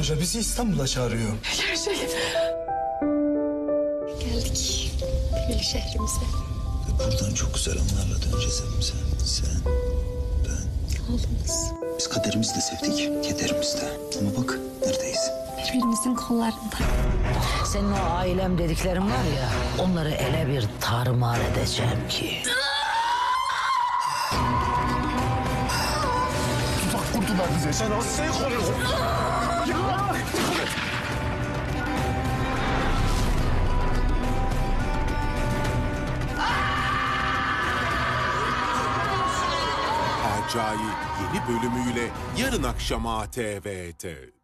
Hoca bizi İstanbul'a çağırıyor. Gerçek. Geldik büyük şehrimize. Buradan çok güzel anlarla döneceğiz evimize. Sen, ben. Oğlumuz. Biz kaderimizi de sevdik, kederimizi de. Ama bak neredeyiz? Birbirimizin kollarında. Senin o ailem dediklerin var ya, onları ele bir tarumar edeceğim ki. Tuzak kurdular bize. Sen Asya'yı koruyorsun. Acayip yeni bölümüyle yarın akşam ATV'de.